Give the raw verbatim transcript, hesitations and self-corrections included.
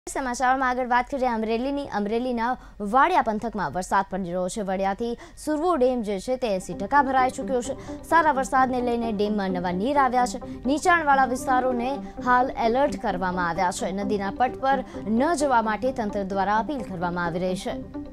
સમાચારમાં આગળ વાત કરીએ અમરેલીની અમરેલીના વાડિયા પંથકમાં વરસાદ પડી રહ્યો છે। વડિયાથી સુરવો ડેમ જે છે તે એંસી ટકા ભરાઈ ચૂક્યો છે। સારા વરસાદને લઈને ડેમમાં નવા નીર આવ્યા છે। નીચાણવાળા વિસ્તારોને હાલ એલર્ટ કરવામાં આવ્યા છે। નદીના પટ પર ન જવા માટે તંત્ર દ્વારા અપીલ કરવામાં આવી રહી છે।